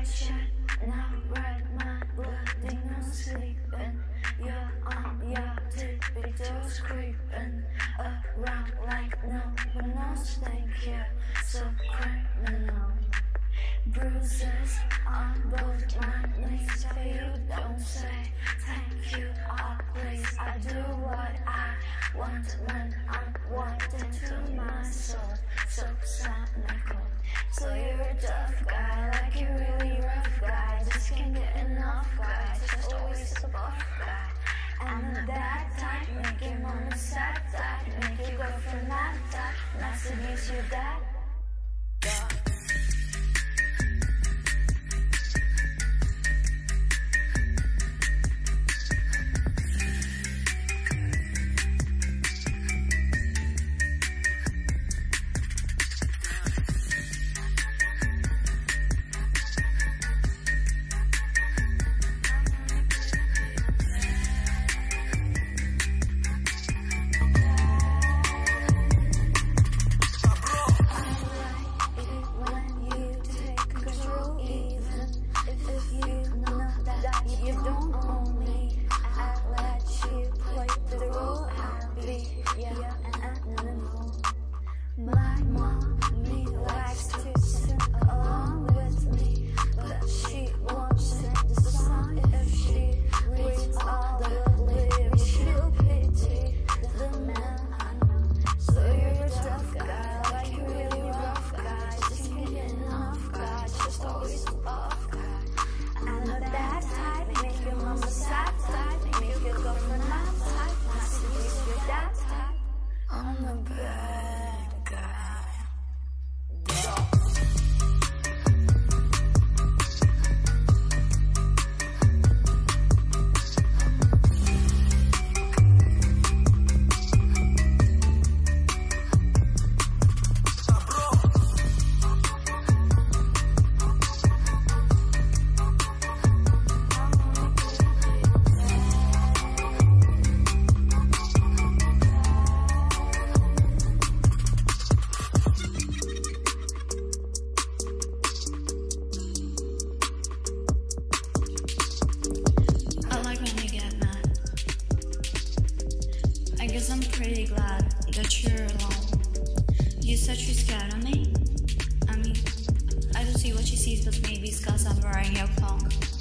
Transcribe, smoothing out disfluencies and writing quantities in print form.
white shirt, now red, my bloody no sleeping. You're on your tippy toes, creeping around like no one else. Think you're so criminal. Bruises on both my knees, but you don't say thank you. Oh please, I do what I want when I'm wanting to my soul. So cynical. So you're a tough guy, like you're really rough guy. Just can't get enough guy, just always a buff guy. And the bad type, make your mama sad type, make your girlfriend mad type, and I seduce your dad. My mommy likes to sing along with me, but she won't sing the song if she reads all the lyrics. She'll pity the man I know. So you're a tough guy, like you're really rough guy. Just can't get enough guy, just always a buff guy. And the bad type, make your mama sad type, make your girlfriend mad type, and I seduce your dad type. I'm the bad guy. I guess I'm pretty glad that you're alone. You said she's scared of me? I mean, I don't see what she sees, but maybe it's 'cause I'm wearing your clone.